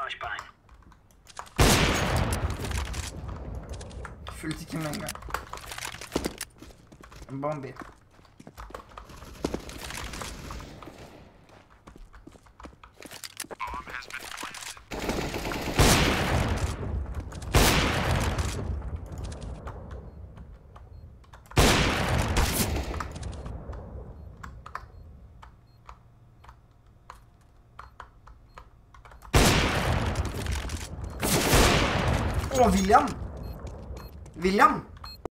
Fullt i kim en gang. En bombi. Åh, William! William!